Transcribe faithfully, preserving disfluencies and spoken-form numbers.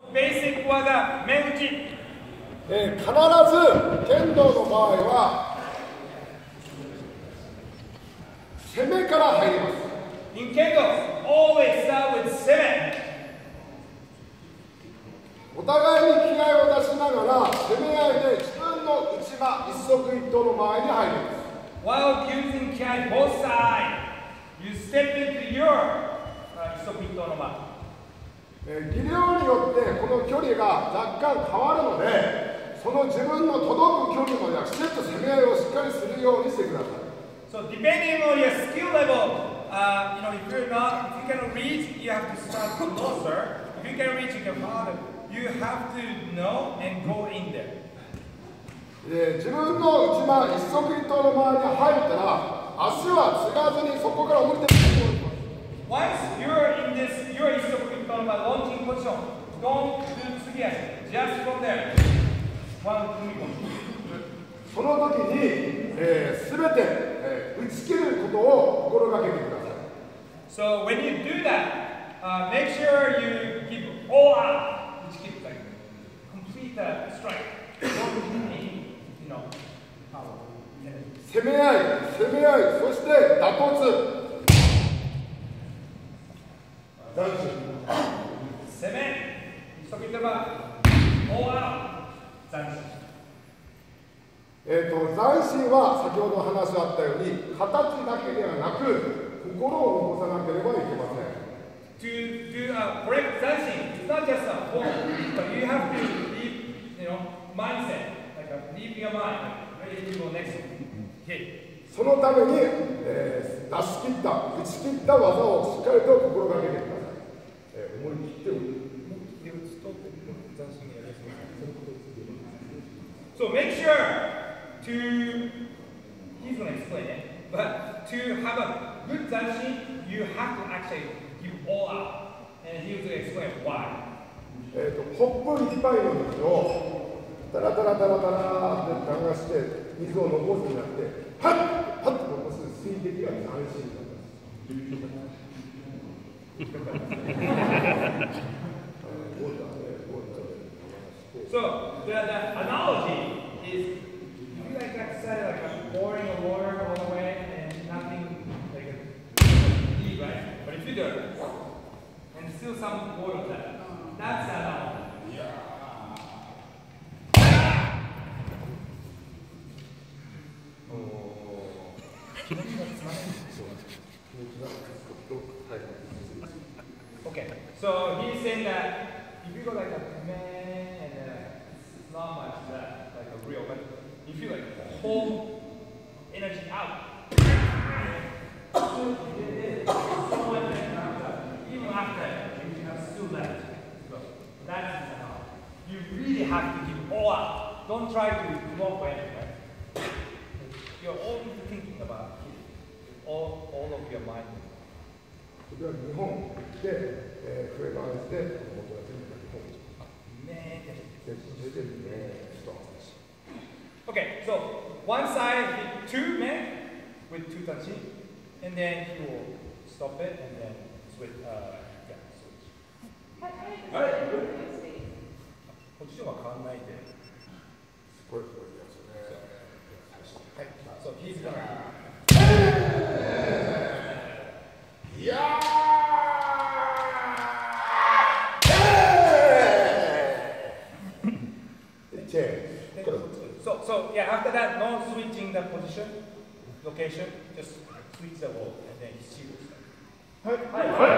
Basic 技、目打ち。 えー、必ず剣道の場合は攻めから入ります。 In Kendo, always start with 攻め。 お互いに気合を出しながら攻め合いで自分の内間一足一刀の前に入ります。 While using kiai both sides, you step into your uh, 一足一刀の前。 技量によってこの距離が若干変わるので、その自分の届く距離まではきちっと攻め合いをしっかりするようにしてください。 So depending on your skill level, uh, you know, if you're not, if you cannot reach, you have to start closer. If you can reach, you can harder. You have to know and go in there. えー、自分の内間一足一刀の前に入ったら、足は継がずにそこから降りてくる。 Once you're in this, you're in the launching position. Don't do tsugi-ashi. Just from there. One, two, その時に、えー、全て、えー、打ち切ることを心がけてください。 So when you do that, uh, make sure you give all out. 打ち切る like complete the strike. Don't need, you know, power. 攻め合い、攻め合い、そして打突。 攻め、一足一刀が、オーアウト、斬新。 えーと、斬新は先ほど話あったように、形だけではなく、心を起こさなければいけません。 To do a correct 斬新、it's not just a form, but you have to leave, you know, mindset, like a, leave your mind, ready to go next hit. そのために、えー、出し切った、打ち切った技をしっかりと心がけてください。思い切って打つと斬新にやりやすい。 So make sure to, he's going to explain it, but to have a good 斬新, you have to actually give all out, and he will explain why. えっとコップ一杯の水をタラタラタラタラって流して水を残すんじゃなくて、ハッハッと残す水滴が斬新なんです。 So the, the analogy is, if you like excited like a pouring of water all the way and nothing like a leave, right? But if you do it and still some water left, that's the analogy. Yeah. Okay, so he's saying that if you go like a man and uh, it's not much left, like a real, but if you like hold energy out, so much even after you have still left. So that's enough. You really have to give all out. Don't try to block anything. Right? You're always thinking about it, all, all of your mind. それは日本で、えー、フレバンスで僕は全部日本ねでそれでねストーン。 Okay, so one side hit two men with two touchy, and then he will stop it and then switch. Uh, yeah, switch. ポジションは変わらないで。 これこれですね。 はい。So he's gonna. いやー。 So, so yeah, after that, no switching the position, location, just switch the wall, and then he shoots. はい。はい。